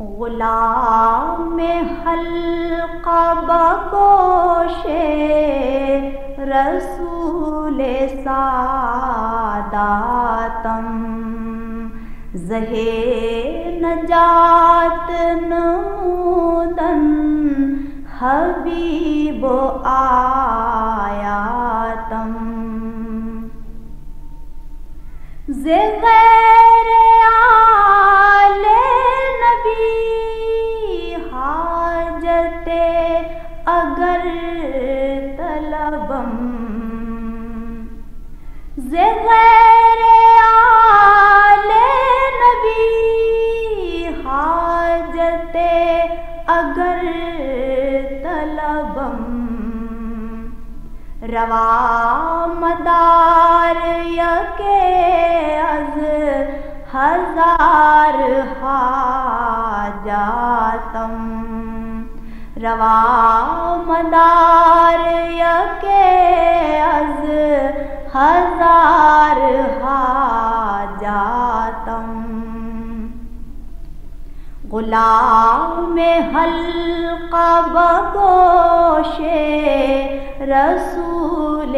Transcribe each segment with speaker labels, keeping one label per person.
Speaker 1: غلام حلقہ بگوش رسول ساداتم، زہ نجات نمودن حبیب آیاتم، غیر آل نبی حاجت اگر طلبم، غیر آل نبی حاجت اگر طلبم، روا مدار یکے از ہزار حاجاتم، روا مدار یکے از ہزار حاجاتم، غلام حلقہ بگوش رسول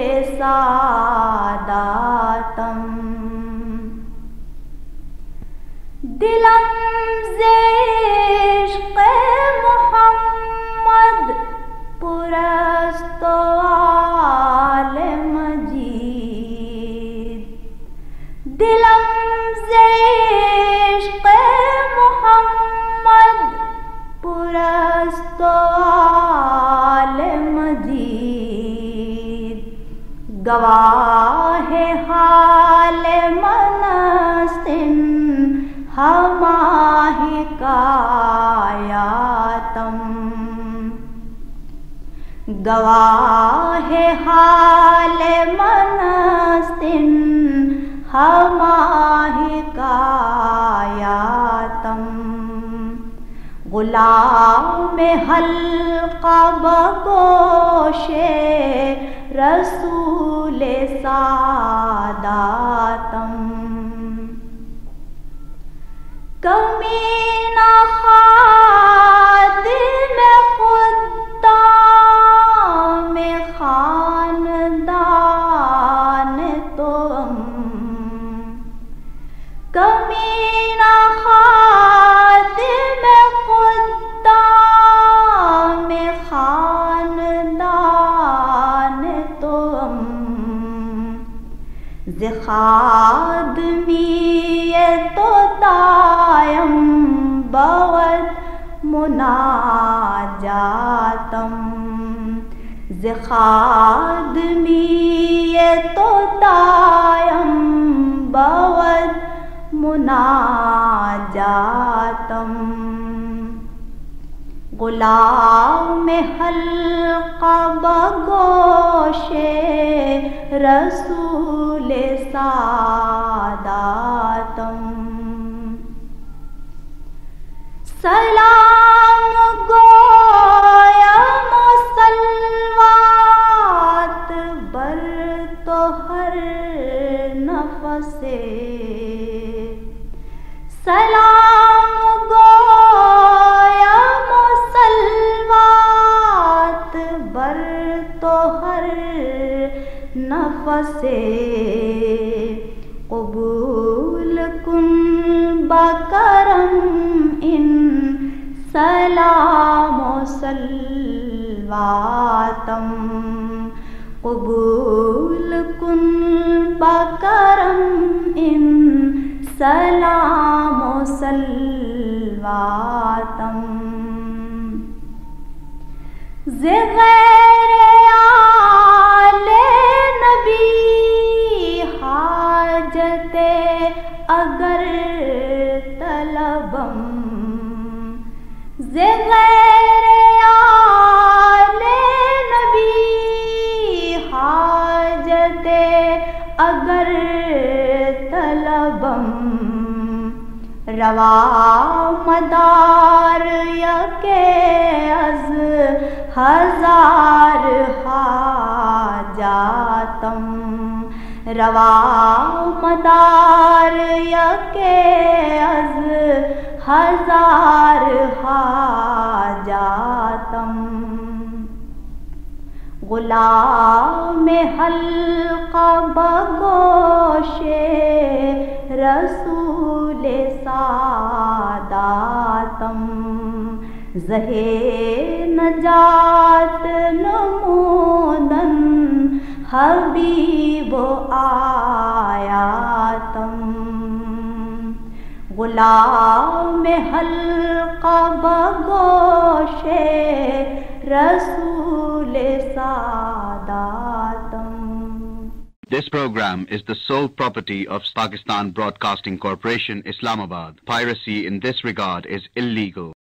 Speaker 1: ساداتم، دلم ز عشق محمد پرست و آل مجید، دلم ز عشق محمد پرست و آل مجید، گواہ حال من است ہمہ حکایاتم، گواہ حال من است ہمہ حکایاتم، غلام حلقہ بگوش رسول ساداتم، کمینہ خادم خدام خاندان توام، کمینہ خادم خدام خاندان توام، ز خادمیت و دائم بود مناجاتم، ز خادمیت و دائم بود مناجاتم، غلام حلقہ بگوش رسول ساداتم، سلام گویم و صلوات بر تو ہر نفس، سلام گویم و صلوات بر تو ہر نفس، قبول کن بکرم ان سلام و صلواتم، قبول کن بکرم ان سلام و صلواتم، غیر آل نبی حاجت اگر طلبم، غیر آل نبی حاجت اگر طلبم، روا مدار یکے از ہزار حاجاتم، روا مدار یکے از ہزار غلام حلقہ بگوش رسول ساداتم زہے نجات نمودن حبیب آیاتم غلام حلقہ بگوش رسول ساداتم.
Speaker 2: This program is the sole property of Pakistan Broadcasting Corporation, Islamabad. Piracy in this regard is illegal.